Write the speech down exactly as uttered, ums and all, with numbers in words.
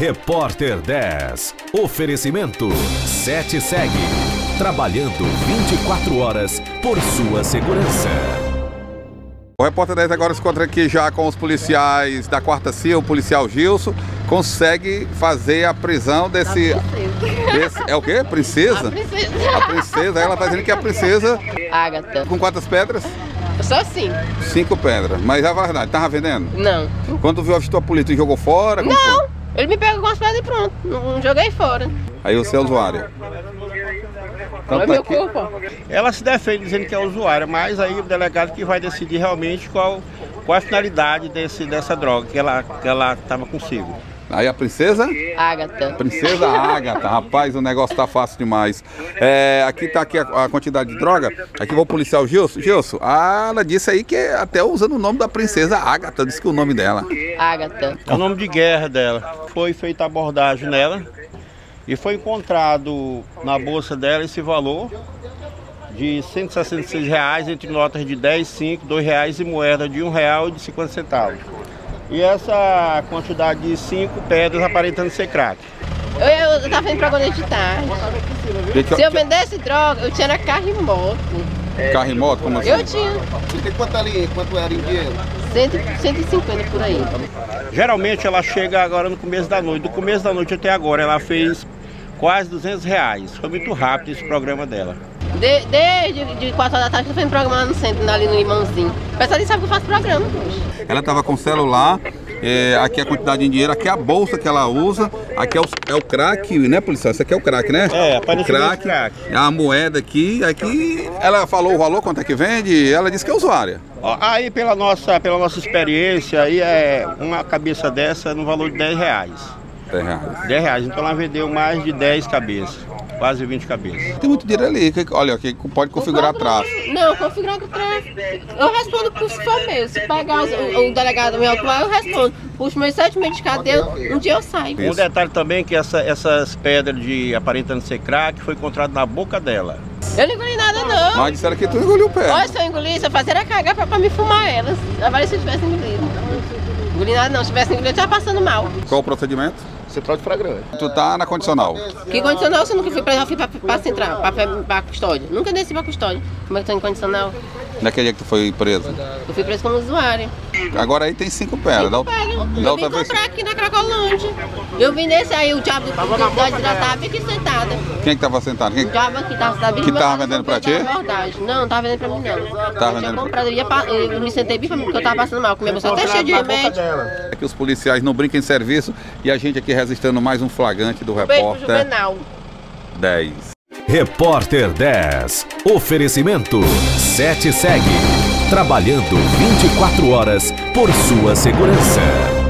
Repórter dez. Oferecimento sete segue. Trabalhando vinte e quatro horas por sua segurança. O Repórter dez agora se encontra aqui já com os policiais da Quarta C I A, o policial Gilson. Consegue fazer a prisão desse... desse é o quê? Princesa? A princesa. A princesa, ela tá dizendo que é a princesa... Ágata. Com quantas pedras? Só cinco. Cinco pedras. Mas é a verdade, tava vendendo? Não. Quando viu, avistou a polícia e jogou fora? Como Não, foi? ele me pegou com as pedras e pronto. Não joguei fora. Aí você é usuário? Não é meu corpo. Ela se defende dizendo que é usuária, mas aí o delegado que vai decidir realmente qual, qual a finalidade desse, dessa droga que ela que ela estava consigo. Aí a princesa? Ágata. Princesa Ágata. Rapaz, o negócio tá fácil demais. É, aqui tá aqui a, a quantidade de droga. Aqui vou policial Gilson. Gilson, ah, ela disse aí que até usando o nome da princesa Ágata, disse que o nome dela. Ágata. É o nome de guerra dela. Foi feita a abordagem nela e foi encontrado na bolsa dela esse valor de cento e sessenta e seis reais entre notas de dez, cinco, dois reais e moeda de um real e de cinquenta centavos. E essa quantidade de cinco pedras aparentando ser crack. Eu, eu, eu tava indo pra Goleta de tarde. Que, Se eu vendesse droga, eu tinha na carro e moto. Carro e moto, como assim? Eu tinha. E quanto ali, quanto era em dinheiro? cento e cinquenta por aí. Geralmente ela chega agora no começo da noite. Do começo da noite até agora ela fez quase duzentos reais. Foi muito rápido esse programa dela. De, desde de quatro horas da tarde eu tô fazendo programa lá no centro, ali no Limãozinho. O pessoal nem sabe que eu faço programa, poxa. Ela estava com celular, é, aqui a quantidade de dinheiro, aqui a bolsa que ela usa, aqui é o, é o crack, né, policial? Isso aqui é o crack, né? É, apareceu crack, crack. a moeda aqui, aqui. Ela falou o valor, quanto é que vende, ela disse que é usuária. Ó, aí pela nossa, pela nossa experiência, aí é uma cabeça dessa no valor de dez reais. dez reais. dez reais, então ela vendeu mais de dez cabeças, quase vinte cabeças. Tem muito dinheiro ali, que, olha, aqui pode configurar tráfego. Não, configurar o tráfego. Eu respondo por se for meu. Se pegar os, o, o delegado me autuar, eu respondo. Puxo meus sete meses de cadeia, um dia eu saio. Um detalhe também que essa, essas pedras de aparentando ser crack foi encontrado na boca dela. Eu não engoli nada, não. Mas disseram que tu engoliu o pé. Olha, se eu engolisse, eu fazia era cagar pra, pra me fumar elas. Agora se eu tivesse engolido. Engoli nada não, se tivesse engolido, eu tava passando mal. Qual o procedimento? Central de flagrante. Tu tá na condicional. Que condicional se eu nunca fui pra, eu fui pra, pra central, pra, pra, pra custódia. Nunca desci pra custódia. Como é que tô em condicional? Naquele dia que tu foi preso. Eu fui preso como usuário. Agora aí tem cinco pedras. Da, Pega. da Eu outra vim vez. comprar aqui na Cracolândia. Eu vim nesse aí, o diabo do do- da desidratada, aqui sentada. Quem é que tava sentado? Quem... O diabo aqui tava sentado. Que tava vendendo pra ti? Não, não tava vendendo pra mim não. Eu tinha vendendo pra- comprado, eu, ia pa- eu me sentei bem pra mim, porque eu tava passando mal. Com minha bolsa até cheia de remédio. É que os policiais não brincam em serviço e a gente aqui registrando mais um flagrante do Beijo pro Repórter Juvenal. dez. Repórter dez. Oferecimento sete segue. Trabalhando vinte e quatro horas por sua segurança.